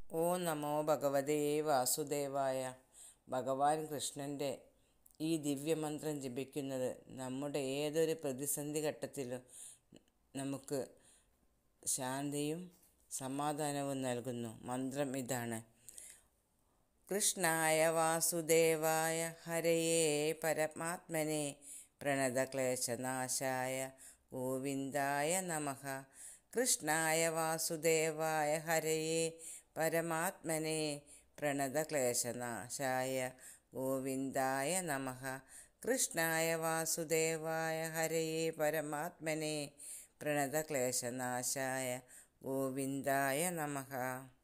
ഓം നമോ ഭഗവതേ വാസുദേവായ. ഭഗവാൻ കൃഷ്ണൻ്റെ ഈ ദിവ്യമന്ത്രം ജപിക്കുന്നത് നമ്മുടെ ഏതൊരു പ്രതിസന്ധി ഘട്ടത്തിലും നമുക്ക് ശാന്തിയും സമാധാനവും നൽകുന്നു. മന്ത്രം ഇതാണ്: കൃഷ്ണായ വാസുദേവായ ഹരയേ പരമാത്മനെ പ്രണതക്ലേശനാശായ ഗോവിന്ദായ നമഃ. കൃഷ്ണായ വാസുദേവായ ഹരയേ പരമാത്മനെ പ്രണതക്ലേശനാശായ ഗോവിന്ദായ നമഃ. കൃഷ്ണായ വാസുദേവായ ഹരയേ പരമാത്മനെ പ്രണതക്ലേശനാശായ ഗോവിന്ദായ നമഃ.